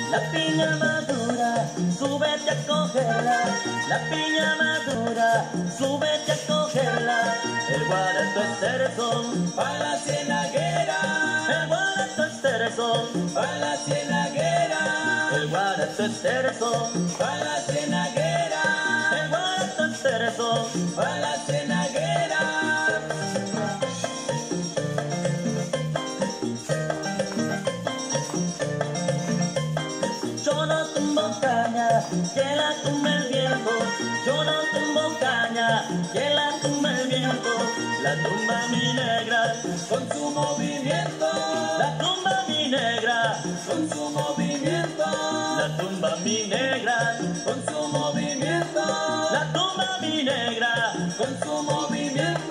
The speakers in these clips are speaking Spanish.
La piña madura, súbete a cogerla. La piña madura, súbete a cogerla. El guarato es cerezón, pa' la cienaguera. el guarato es cerezón, Pa' la cienaguera. el guarato es cerezón, Pa' la cienaguera. el guarato es cerezón. Pa' la cienaguera. Yo no tumbo caña, que la tumba el viento. Yo no tumbo caña, que la tumba el viento. La tumba mi negra, Con su movimiento. la tumba mi negra, Con su movimiento. la tumba mi negra, Con su movimiento. la tumba mi negra. Con su movimiento.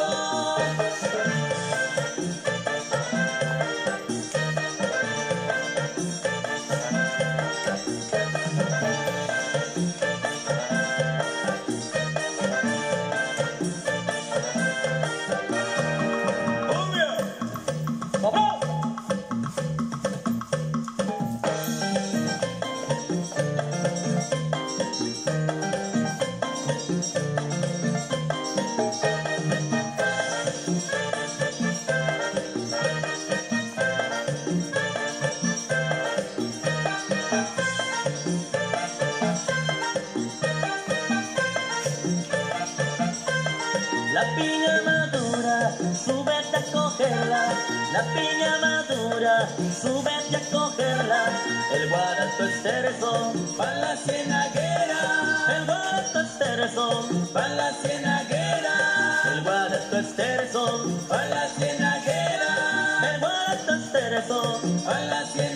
La piña madura, súbete a cogerla. La piña madura, súbete a cogerla. El guarato es cerezón, Pa' la cienaguera. el guarato es cerezón, Pa' la cienaguera. el guarato es cerezón, Pa' la cienaguera. el guarato es cerezón. Pa' la cienaguera.